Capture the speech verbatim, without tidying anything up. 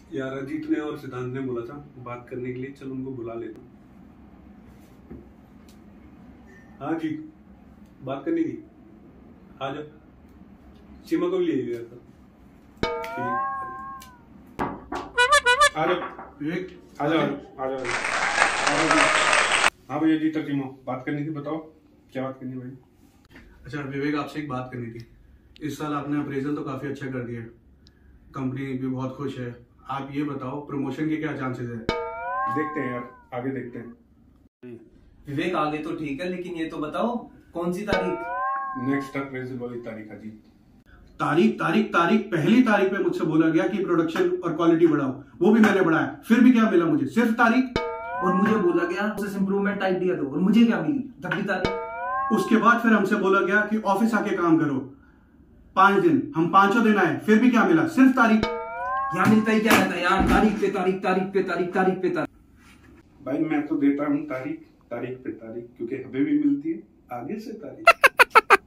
यार अजीत ने और सिद्धांत ने बोला था बात करने के लिए, चल उनको बुला लेता हूँ। हाँ जी, बात करने की आ जाओ। सीमा को भी ले लिया था। आ जाओ विवेक, आ जाओ आ जाओ। हाँ भैया जी, तक बात करनी थी, बताओ क्या बात करनी है भाई? अच्छा विवेक, आपसे एक बात करनी थी। इस साल आपने अप्रेजल तो काफी अच्छा कर दिया, कंपनी भी बहुत खुश है। आप ये बताओ प्रमोशन के क्या चांसेस है? देखते हैं यार, आगे देखते हैं। विवेक आगे तो ठीक है, लेकिन ये तो बताओ कौन सी तारीख? नेक्स्ट अप्रेजल वाली तारीख है जी। तारीख तारीख तारीख पहली तारीख पे मुझसे बोला गया कि प्रोडक्शन और क्वालिटी बढ़ाओ, वो भी मैंने बढ़ाया, फिर भी क्या मिला मुझे? सिर्फ तारीख। और मुझे बोला गया प्रोसेस इंप्रूवमेंट आइडिया दो, और मुझे क्या मिली? तब भी तारीख। उसके बाद फिर हमसे बोला गया कि ऑफिस आके काम करो, पांच दिन, हम पांचों दिन आए, फिर भी क्या मिला? सिर्फ तारीख। यहाँ मिलता ही क्या रहता है यार? तारीख पे तारीख, तारीख पे तारीख, तारीख पे तारीख। भाई मैं तो देता हूँ तारीख तारीख पे तारीख, क्योंकि हमें भी मिलती है आगे से तारीख।